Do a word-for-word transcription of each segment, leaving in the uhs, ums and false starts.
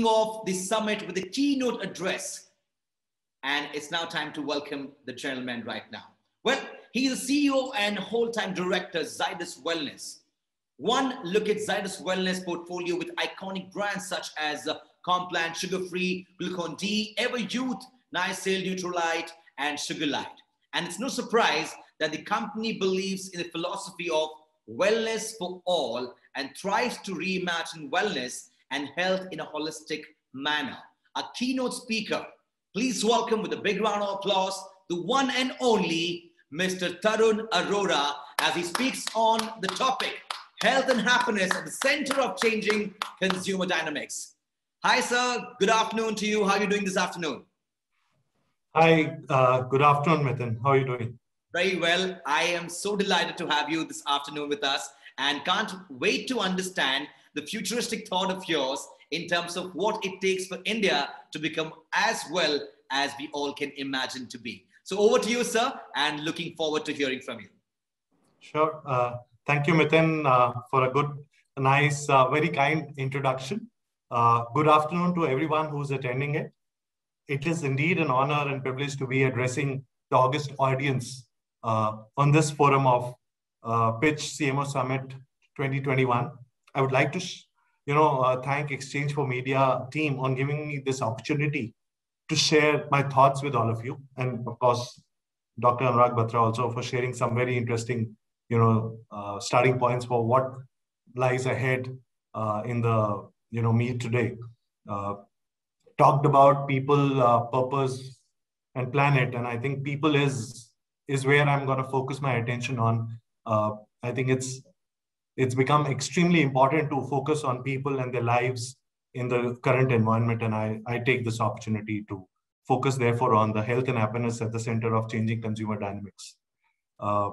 kicking off the summit with a keynote address. And it's now time to welcome the gentleman right now. Well, he's the C E O and whole-time director, Zydus Wellness. One look at Zydus Wellness portfolio with iconic brands such as uh, Complan, Sugar Free, Glucon D, Ever Youth, Nycil, Neutralite, and Sugarlite. And it's no surprise that the company believes in the philosophy of wellness for all and tries to reimagine wellness and health in a holistic manner. A keynote speaker, please welcome with a big round of applause, the one and only Mister Tarun Arora, as he speaks on the topic, health and happiness at the center of changing consumer dynamics. Hi, sir. Good afternoon to you. How are you doing this afternoon? Hi, uh, good afternoon, Mithun. How are you doing? Very well. I am so delighted to have you this afternoon with us and can't wait to understand the futuristic thought of yours in terms of what it takes for India to become as well as we all can imagine to be. So over to you, sir, and looking forward to hearing from you. Sure. Uh, thank you, Mithun, uh, for a good, a nice, uh, very kind introduction. Uh, good afternoon to everyone who's attending it. It is indeed an honor and privilege to be addressing the August audience uh, on this forum of uh, Pitch C M O Summit twenty twenty-one. I would like to, you know, uh, thank Exchange for Media team on giving me this opportunity to share my thoughts with all of you. And of course, Doctor Anurag Batra also for sharing some very interesting, you know, uh, starting points for what lies ahead uh, in the, you know, meet today. Uh, talked about people, uh, purpose, and planet. And I think people is, is where I'm going to focus my attention on. Uh, I think it's, it's become extremely important to focus on people and their lives in the current environment. And I, I take this opportunity to focus therefore on the health and happiness at the center of changing consumer dynamics. Uh,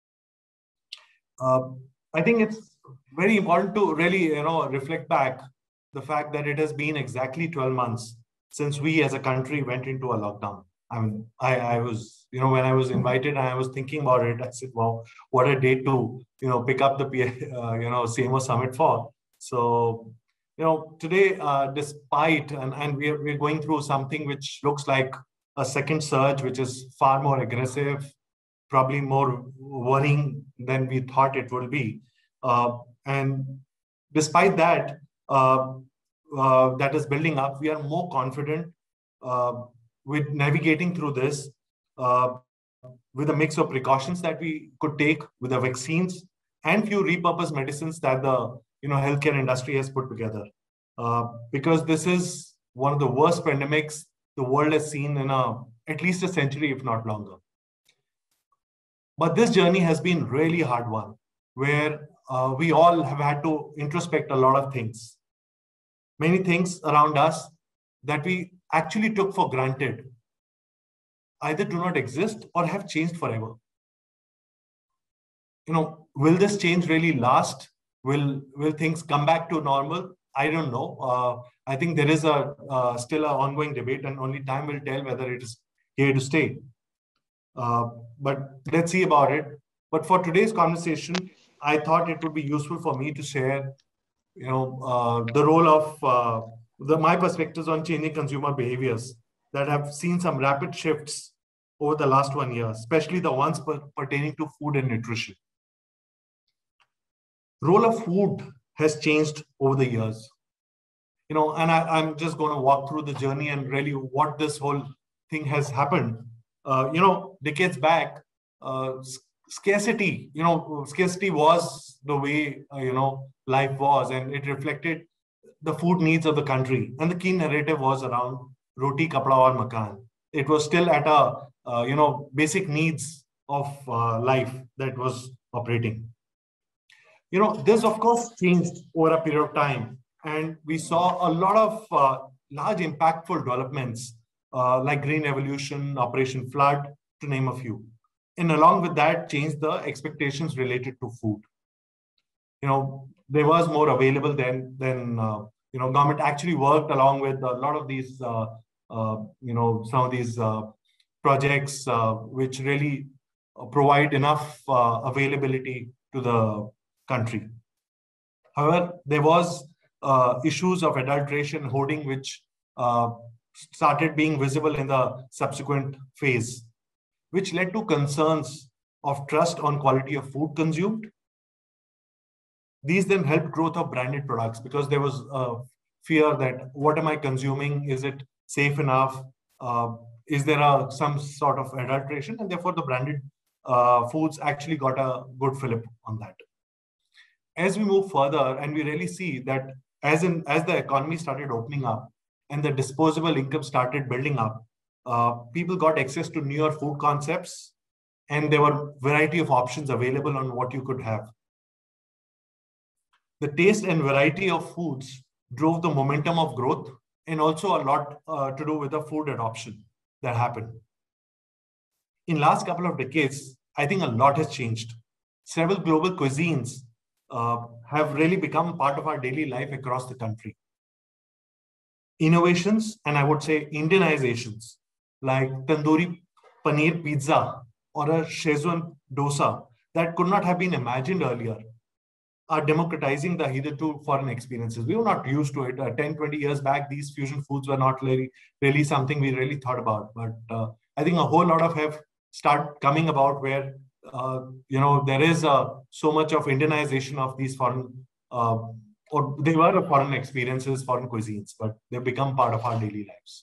uh, I think it's very important to really, you know, reflect back the fact that it has been exactly twelve months since we as a country went into a lockdown. I mean, I, I was, you know, when I was invited and I was thinking about it, I said, wow, what a day to, you know, pick up the, uh, you know, C M O Summit for. So, you know, today, uh, despite, and, and we're, we're going through something which looks like a second surge, which is far more aggressive, probably more worrying than we thought it would be. Uh, and despite that, uh, uh, that is building up, we are more confident uh, with navigating through this uh, with a mix of precautions that we could take with the vaccines and few repurposed medicines that the you know healthcare industry has put together. Uh, because this is one of the worst pandemics the world has seen in a, at least a century, if not longer. But this journey has been really hard one, where uh, we all have had to introspect a lot of things. Many things around us that we actually took for granted either do not exist or have changed forever. You know, will this change really last? Will, will things come back to normal? I don't know. Uh, I think there is a uh, still an ongoing debate, and only time will tell whether it is here to stay. Uh, but let's see about it. But for today's conversation, I thought it would be useful for me to share, you know, uh, the role of uh, the, my perspectives on changing consumer behaviors that have seen some rapid shifts over the last one year, especially the ones per pertaining to food and nutrition. Role of food has changed over the years. You know, and I, I'm just going to walk through the journey and really what this whole thing has happened. Uh, you know, decades back, uh, scarcity, you know, scarcity was the way, uh, you know, life was, and it reflected the food needs of the country. And the key narrative was around roti, kapda aur makan. It was still at a, uh, you know, basic needs of uh, life that was operating. You know, this of course changed over a period of time. And we saw a lot of uh, large impactful developments uh, like Green Revolution, Operation Flood, to name a few. And along with that, changed the expectations related to food. You know, there was more available than, than uh, you know, government actually worked along with a lot of these, uh, uh, you know, some of these uh, projects uh, which really provide enough uh, availability to the country. However, there was uh, issues of adulteration, hoarding, which uh, started being visible in the subsequent phase, which led to concerns of trust on quality of food consumed. These then helped growth of branded products because there was a fear that what am I consuming? Is it safe enough? Uh, is there a, some sort of adulteration? And therefore the branded uh, foods actually got a good fillip on that. As we move further and we really see that as in as the economy started opening up and the disposable income started building up, uh, people got access to newer food concepts and there were a variety of options available on what you could have. The taste and variety of foods drove the momentum of growth and also a lot uh, to do with the food adoption that happened. In last couple of decades, I think a lot has changed. Several global cuisines uh, have really become part of our daily life across the country. Innovations, and I would say Indianizations, like tandoori paneer pizza or a Szechuan dosa that could not have been imagined earlier, are democratizing the hitherto foreign experiences. We were not used to it. Uh, ten, twenty years back, these fusion foods were not really, really something we really thought about. But uh, I think a whole lot of have start coming about where, uh, you know, there is uh, so much of Indianization of these foreign, uh, or they were foreign experiences, foreign cuisines, but they've become part of our daily lives.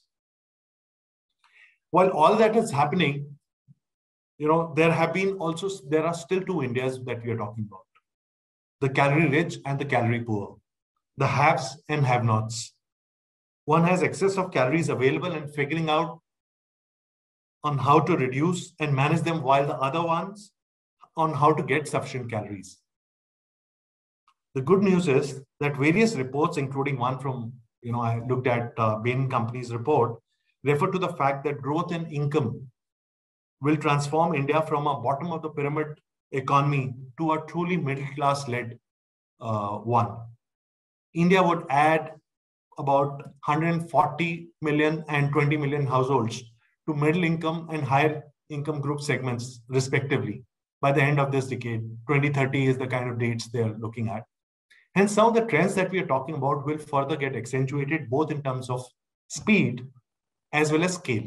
While all that is happening, you know, there have been also, there are still two Indias that we are talking about. The calorie rich and the calorie poor, the haves and have-nots. One has excess of calories available and figuring out on how to reduce and manage them, while the other ones on how to get sufficient calories. The good news is that various reports, including one from, you know, I looked at uh, Bain Company's report, refer to the fact that growth in income will transform India from a bottom of the pyramid economy to a truly middle-class led uh, one. India would add about one hundred forty million and twenty million households to middle income and higher income group segments, respectively, by the end of this decade. twenty thirty is the kind of dates they're looking at. Hence, some of the trends that we are talking about will further get accentuated, both in terms of speed as well as scale.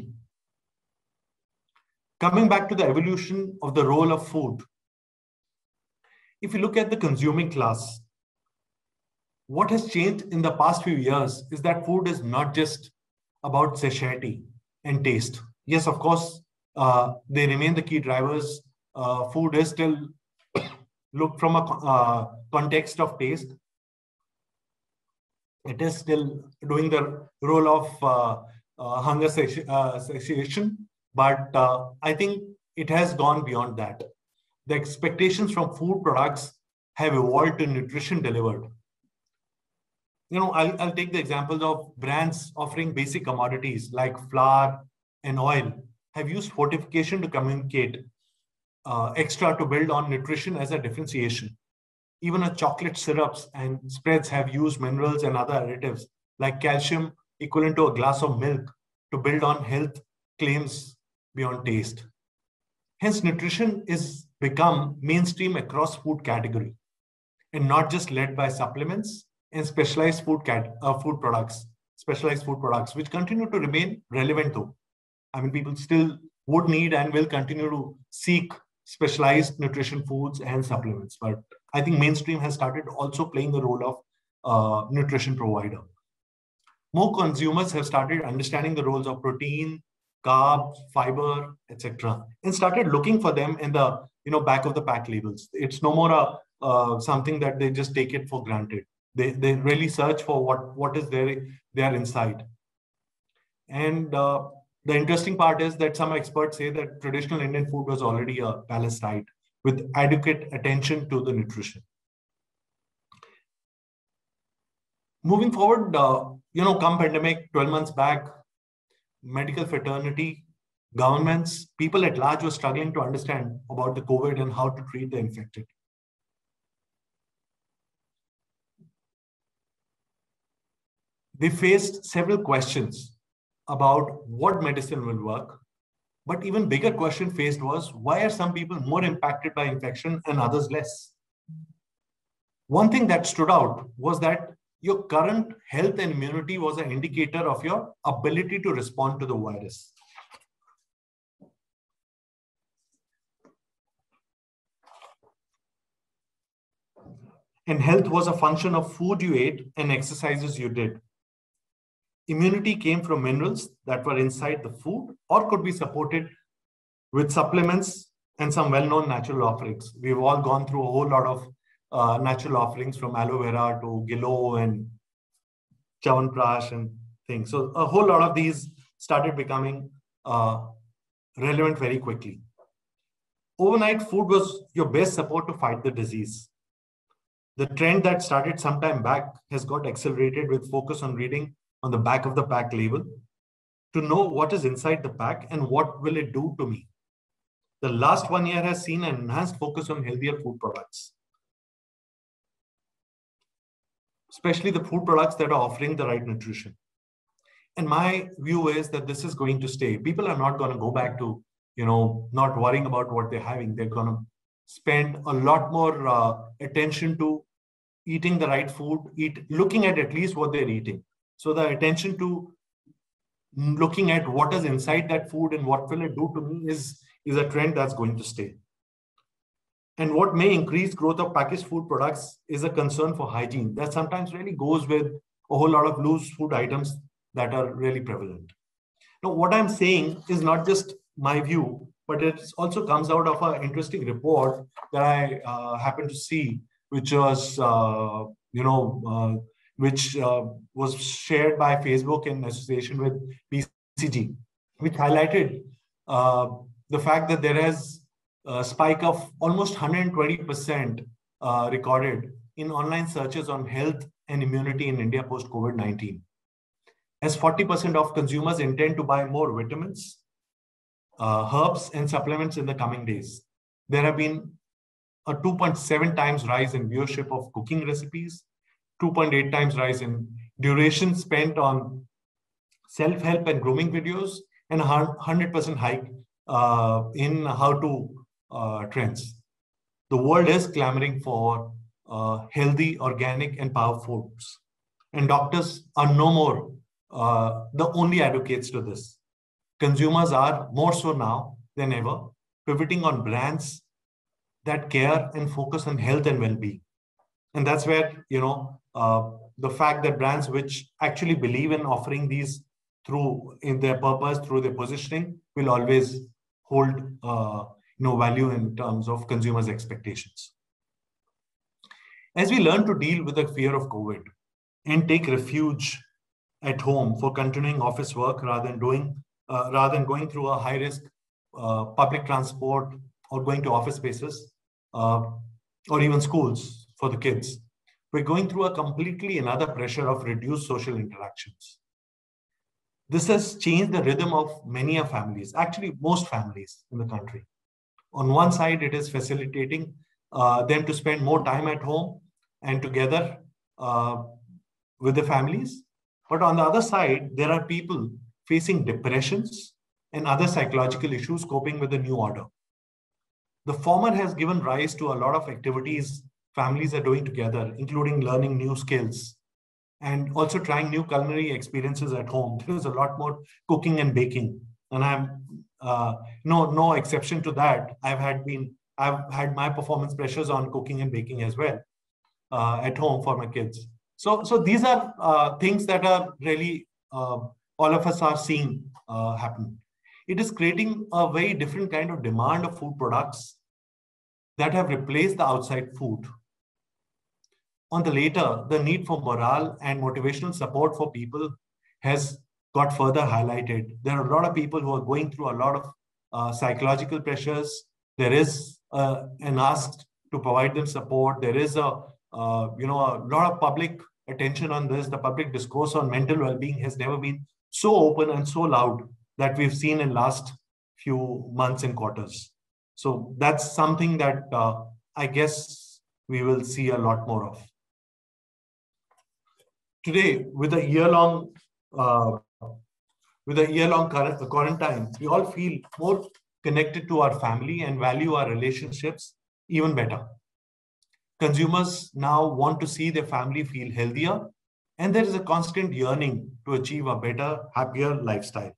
Coming back to the evolution of the role of food, if you look at the consuming class, what has changed in the past few years is that food is not just about satiety and taste. Yes, of course, uh, they remain the key drivers. Uh, food is still looked from a uh, context of taste. It is still doing the role of uh, uh, hunger sati uh, satiation, but uh, I think it has gone beyond that. The expectations from food products have evolved to nutrition delivered. You know, I'll, I'll take the examples of brands offering basic commodities like flour and oil have used fortification to communicate uh, extra to build on nutrition as a differentiation. Even a chocolate syrups and spreads have used minerals and other additives like calcium equivalent to a glass of milk to build on health claims beyond taste. Hence, nutrition is become mainstream across food category and not just led by supplements and specialized food cat, uh, food products, specialized food products, which continue to remain relevant though. I mean, people still would need and will continue to seek specialized nutrition foods and supplements. But I think mainstream has started also playing the role of uh, nutrition provider. More consumers have started understanding the roles of protein, carbs, fiber, et cetera, and started looking for them in the you know back of the pack labels. It's no more a uh, something that they just take it for granted. They they really search for what what is there there inside. And uh, the interesting part is that some experts say that traditional Indian food was already a balanced diet with adequate attention to the nutrition. Moving forward, uh, you know, come pandemic, twelve months back, medical fraternity, governments, people at large were struggling to understand about the COVID and how to treat the infected. They faced several questions about what medicine will work. But even bigger question faced was, why are some people more impacted by infection and others less? One thing that stood out was that your current health and immunity was an indicator of your ability to respond to the virus. And health was a function of food you ate and exercises you did. Immunity came from minerals that were inside the food or could be supported with supplements and some well-known natural offerings. We've all gone through a whole lot of uh, natural offerings, from aloe vera to Gilo and Chyawanprash and things. So a whole lot of these started becoming uh, relevant very quickly. Overnight, food was your best support to fight the disease. The trend that started some time back has got accelerated with focus on reading on the back of the pack label to know what is inside the pack and what will it do to me. The last one year has seen an enhanced focus on healthier food products, especially the food products that are offering the right nutrition. And my view is that this is going to stay. People are not going to go back to, you know, not worrying about what they're having. They're going to spend a lot more uh, attention to eating the right food, eat, looking at at least what they're eating. So the attention to looking at what is inside that food and what will it do to me is, is a trend that's going to stay. And what may increase growth of packaged food products is a concern for hygiene that sometimes really goes with a whole lot of loose food items that are really prevalent. Now, what I'm saying is not just my view, but it also comes out of an interesting report that I uh, happened to see, which was, uh, you know, uh, which uh, was shared by Facebook in association with B C G, which highlighted uh, the fact that there has a spike of almost one hundred twenty percent uh, recorded in online searches on health and immunity in India post COVID nineteen. As forty percent of consumers intend to buy more vitamins, uh, herbs, and supplements in the coming days. There have been a two point seven times rise in viewership of cooking recipes, two point eight times rise in duration spent on self-help and grooming videos, and a one hundred percent hike uh, in how-to uh, trends. The world is clamoring for uh, healthy, organic, and powerful foods. And doctors are no more uh, the only advocates to this. Consumers are more so now than ever, pivoting on brands that care and focus on health and well-being. And that's where, you know, uh, the fact that brands which actually believe in offering these through in their purpose, through their positioning, will always hold uh, you know, value in terms of consumers' expectations. As we learn to deal with the fear of COVID and take refuge at home for continuing office work rather than doing, uh, rather than going through a high-risk uh, public transport or going to office spaces uh, or even schools for the kids, we're going through a completely another pressure of reduced social interactions. This has changed the rhythm of many of families, actually most families in the country. On one side, it is facilitating uh, them to spend more time at home and together uh, with the families. But on the other side, there are people facing depressions and other psychological issues coping with the new order. The former has given rise to a lot of activities families are doing together, including learning new skills and also trying new culinary experiences at home. There is a lot more cooking and baking, and I'm uh, no no exception to that. I've had been I've had my performance pressures on cooking and baking as well uh, at home for my kids. So so these are uh, things that are really uh, all of us are seeing uh, happen. It is creating a very different kind of demand of food products that have replaced the outside food. On the later, the need for morale and motivational support for people has got further highlighted. There are a lot of people who are going through a lot of uh, psychological pressures. There is uh, an ask to provide them support. There is a, uh, you know, a lot of public attention on this. The public discourse on mental well-being has never been so open and so loud that we've seen in last few months and quarters. So that's something that uh, I guess we will see a lot more of. Today, with a year-long uh, with a year-long quarantine, we all feel more connected to our family and value our relationships even better. Consumers now want to see their family feel healthier and there is a constant yearning to achieve a better, happier lifestyle.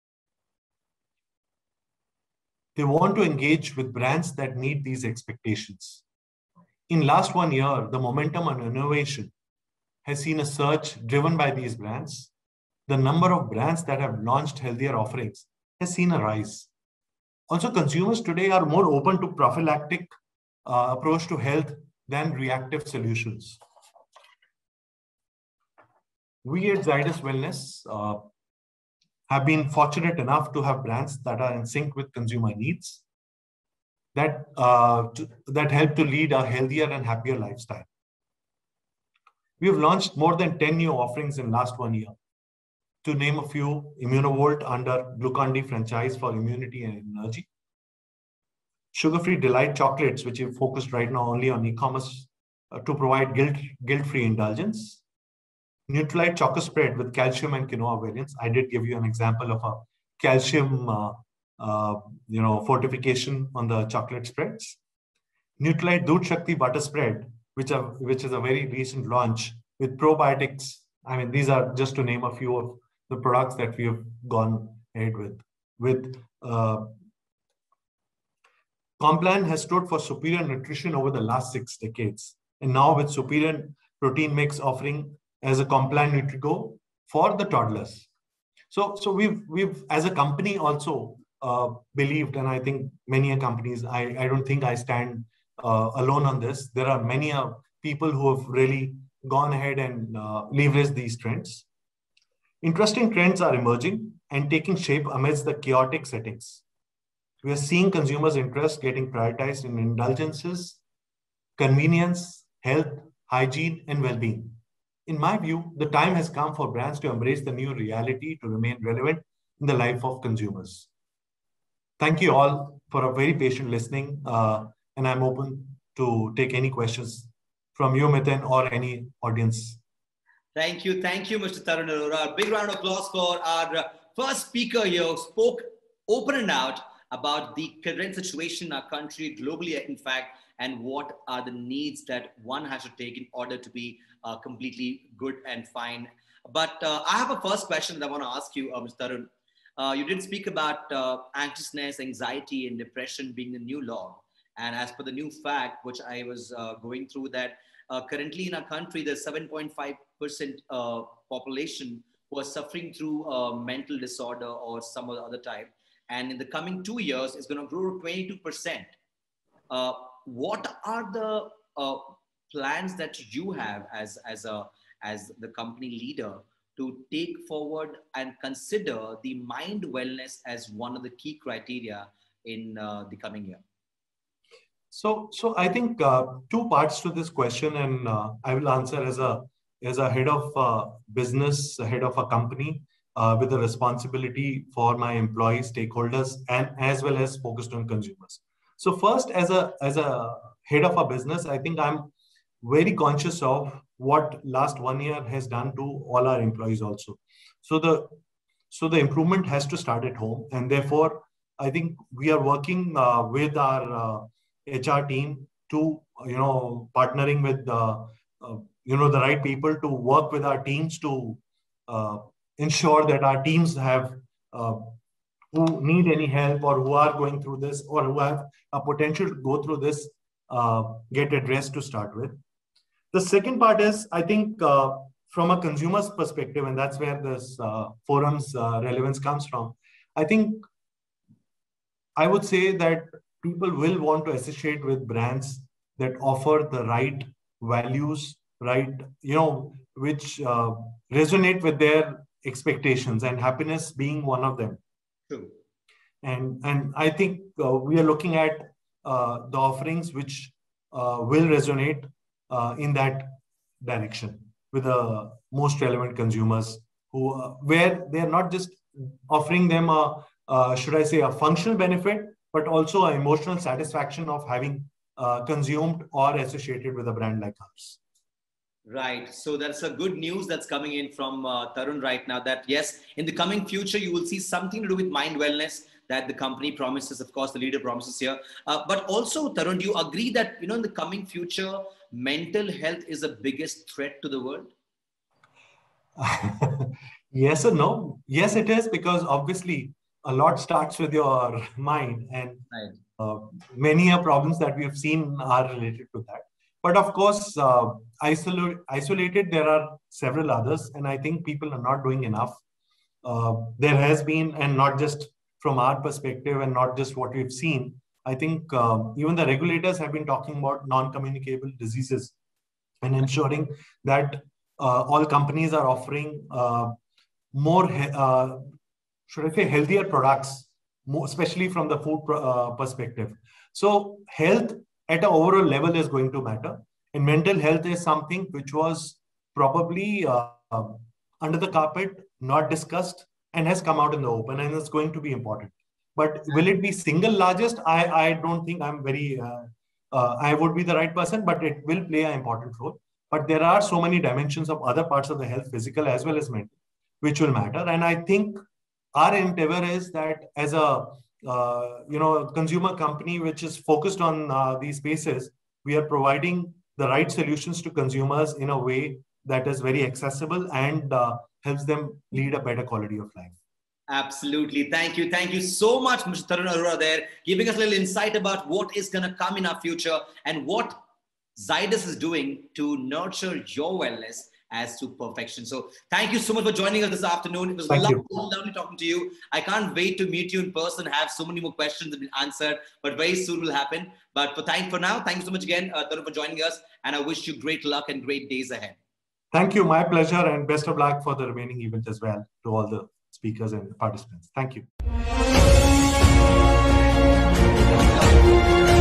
They want to engage with brands that meet these expectations. In last one year, the momentum on innovation has seen a surge driven by these brands. The number of brands that have launched healthier offerings has seen a rise. Also, consumers today are more open to prophylactic uh, approach to health than reactive solutions. We at Zydus Wellness uh, have been fortunate enough to have brands that are in sync with consumer needs, that, uh, to, that help to lead a healthier and happier lifestyle. We have launched more than ten new offerings in last one year. To name a few, Immunovolt under Glucon-D franchise for immunity and energy. Sugar-free delight chocolates, which are focused right now only on e-commerce uh, to provide guilt, guilt-free indulgence. Nutralite Choco Spread with calcium and quinoa variants. I did give you an example of a calcium uh, uh, you know, fortification on the chocolate spreads. Nutralite Doodh Shakti Butter Spread, which, are, which is a very recent launch with probiotics. I mean, these are just to name a few of the products that we have gone ahead with. With uh, Complan has stood for superior nutrition over the last six decades. And now with superior protein mix offering as a Complan NutriGo for the toddlers. So, so we've, we've as a company also uh, believed, and I think many companies, I, I don't think I stand uh, alone on this. There are many uh, people who have really gone ahead and uh, leveraged these trends. Interesting trends are emerging and taking shape amidst the chaotic settings. We are seeing consumers' interest getting prioritized in indulgences, convenience, health, hygiene, and well-being. In my view, the time has come for brands to embrace the new reality to remain relevant in the life of consumers. Thank you all for a very patient listening, uh, and I'm open to take any questions from you, Miten, or any audience. Thank you. Thank you, Mister Tarun Arora. Big round of applause for our first speaker here who spoke open and out about the current situation in our country, globally, in fact, and what are the needs that one has to take in order to be uh, completely good and fine. But uh, I have a first question that I want to ask you, uh, Mister Tarun. Uh, you did speak about uh, anxiousness, anxiety, and depression being the new law. And as per the new fact, which I was uh, going through, that uh, currently in our country, there's seven point five percent uh, population who are suffering through uh, mental disorder or some other type. And in the coming two years, it's going to grow to twenty-two percent. Uh, what are the uh, plans that you have as, as, a, as the company leader to take forward and consider the mind wellness as one of the key criteria in uh, the coming year? So, so I think uh, two parts to this question, and uh, I will answer as a as a head of uh, business, a head of a company uh, with a responsibility for my employees, stakeholders, and as well as focused on consumers. So first, as a as a head of a business, I think I'm very conscious of what last one year has done to all our employees also. So the so the improvement has to start at home, and therefore I think we are working uh, with our uh, H R team to, you know, partnering with uh, uh, you know, the right people to work with our teams to uh, ensure that our teams have uh, who need any help or who are going through this or who have a potential to go through this uh, get addressed to start with. The second part is, I think, uh, from a consumer's perspective, and that's where this uh, forum's uh, relevance comes from. I think I would say that people will want to associate with brands that offer the right values, right, you know, which uh, resonate with their expectations, and happiness being one of them. True. And, and I think uh, we are looking at uh, the offerings which uh, will resonate uh, in that direction with the most relevant consumers, who uh, where they are not just offering them a, uh, should I say, a functional benefit, but also an emotional satisfaction of having uh, consumed or associated with a brand like ours. Right. So that's a good news that's coming in from uh, Tarun right now, that yes, in the coming future, you will see something to do with mind wellness that the company promises, of course, the leader promises here. Uh, but also, Tarun, do you agree that, you know, in the coming future, mental health is the biggest threat to the world? Yes or no? Yes, it is, because obviously a lot starts with your mind, and Right. uh, many a problems that we have seen are related to that. But of course, uh, isolate, isolated, there are several others, and I think people are not doing enough. Uh, there has been, and not just from our perspective, and not just what we've seen, I think uh, even the regulators have been talking about non-communicable diseases and ensuring that uh, all companies are offering uh, more, uh, should I say, healthier products, more, especially from the food uh, perspective. So health at an overall level is going to matter. And mental health is something which was probably uh, under the carpet, not discussed, and has come out in the open, and it's going to be important. But will it be single largest? I, I don't think I'm very, uh, uh, I would be the right person, but it will play an important role. But there are so many dimensions of other parts of the health, physical as well as mental, which will matter. And I think our endeavor is that as a uh, you know consumer company which is focused on uh, these spaces, we are providing the right solutions to consumers in a way that is very accessible and uh, helps them lead a better quality of life. Absolutely. Thank you. Thank you so much, Mister Tarun Arora, there, giving us a little insight about what is going to come in our future and what Zydus is doing to nurture your wellness as to perfection. So thank you so much for joining us this afternoon. It was lovely, lovely talking to you. I can't wait to meet you in person, have so many more questions that have been answered, but very soon will happen. But for, thank, for now, thank you so much again, uh, Tarun, for joining us. And I wish you great luck and great days ahead. Thank you. My pleasure, and best of luck for the remaining event as well to all the speakers and participants. Thank you.